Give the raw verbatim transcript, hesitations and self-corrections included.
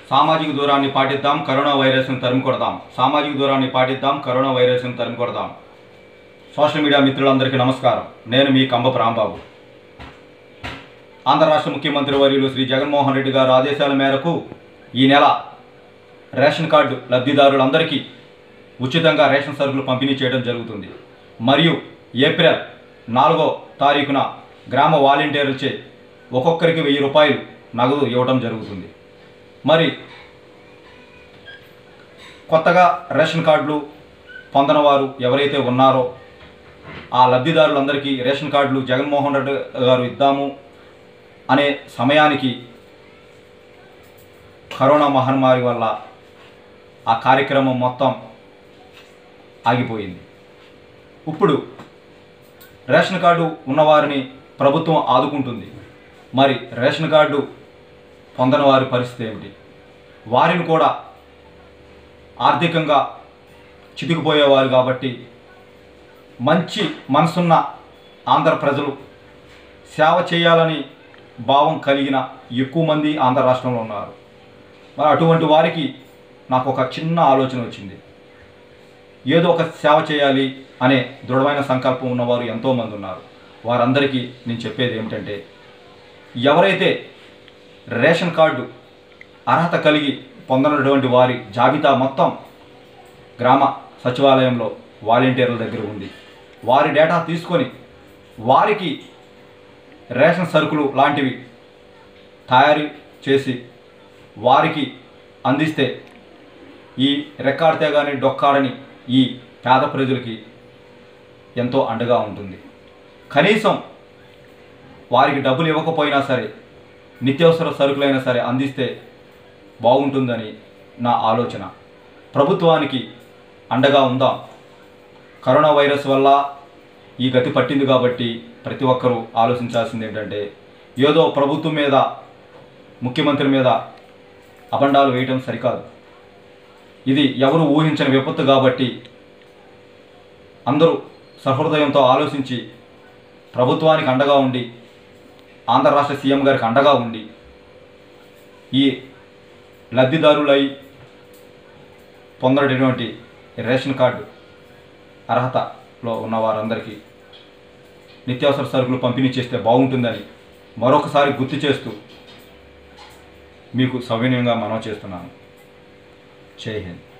సామాజిక దూరాన్ని పాటిద్దాం, కరోనా వైరస్ను తరిమి కొడదాం. సామాజిక దూరాన్ని పాటిద్దాం, కరోనా వైరస్ను తరిమి కొడదాం. సోషల్ మీడియా మిత్రులందరికీ నమస్కారం. నేను మీ కంబపు రాంబాబు. ఆంధ్ర రాష్ట్ర ముఖ్యమంత్రి వర్యులు శ్రీ జగన్మోహన్ రెడ్డి గారి ఆదేశాల మేరకు ఈ నెల రేషన్ కార్డు లబ్ధిదారులందరికీ ఉచితంగా రేషన్ సరుకులు పంపిణీ చేయడం జరుగుతుంది. మరియు ఏప్రిల్ నాలుగో తారీఖున గ్రామ వాలంటీర్లచే ఒక్కొక్కరికి వెయ్యి రూపాయలు నగదు ఇవ్వడం జరుగుతుంది. మరి కొత్తగా రేషన్ కార్డులు పొందని వారు ఎవరైతే ఉన్నారో ఆ లబ్ధిదారులందరికీ రేషన్ కార్డులు జగన్మోహన్ రెడ్డి గారు ఇద్దాము అనే సమయానికి కరోనా మహమ్మారి వల్ల ఆ కార్యక్రమం మొత్తం ఆగిపోయింది. ఇప్పుడు రేషన్ కార్డు ఉన్నవారిని ప్రభుత్వం ఆదుకుంటుంది. మరి రేషన్ కార్డు పొందని వారి పరిస్థితి ఏమిటి? వారిని కూడా ఆర్థికంగా చితికిపోయేవారు కాబట్టి మంచి మనసున్న ఆంధ్ర ప్రజలు సేవ చేయాలని భావం కలిగిన ఎక్కువ మంది ఆంధ్ర రాష్ట్రంలో ఉన్నారు. మరి అటువంటి వారికి నాకు ఒక చిన్న ఆలోచన వచ్చింది. ఏదో ఒక సేవ చేయాలి అనే దృఢమైన సంకల్పం ఉన్నవారు ఎంతోమంది ఉన్నారు. వారందరికీ నేను చెప్పేది ఏమిటంటే, ఎవరైతే రేషన్ కార్డు అర్హత కలిగి పొందనటువంటి వారి జాబితా మొత్తం గ్రామ సచివాలయంలో వాలంటీర్ల దగ్గర ఉంది. వారి డేటా తీసుకొని వారికి రేషన్ సరుకులు లాంటివి తయారు చేసి వారికి అందిస్తే ఈ రెక్కాడితే కానీ డొక్కాడని ఈ పేద ప్రజలకి ఎంతో అండగా ఉంటుంది. కనీసం వారికి డబ్బులు ఇవ్వకపోయినా సరే నిత్యావసర సరుకులైనా సరే అందిస్తే బాగుంటుందని నా ఆలోచన. ప్రభుత్వానికి అండగా ఉందాం. కరోనా వైరస్ వల్ల ఈ గతి పట్టింది కాబట్టి ప్రతి ఒక్కరూ ఆలోచించాల్సింది ఏంటంటే, ఏదో ప్రభుత్వం మీద ముఖ్యమంత్రి మీద అబండాలు వేయటం సరికాదు. ఇది ఎవరు ఊహించని విపత్తు కాబట్టి అందరూ సహృదయంతో ఆలోచించి ప్రభుత్వానికి అండగా ఉండి, ఆంధ్ర రాష్ట్ర సీఎం గారికి అండగా ఉండి ఈ లబ్ధిదారులై పొందడటువంటి రేషన్ కార్డు అర్హతలో ఉన్న వారందరికీ నిత్యావసర సరుకులు పంపిణీ చేస్తే బాగుంటుందని మరొకసారి గుర్తు చేస్తూ మీకు సవినయంగా మనవి చేస్తున్నాను. జై హింద్.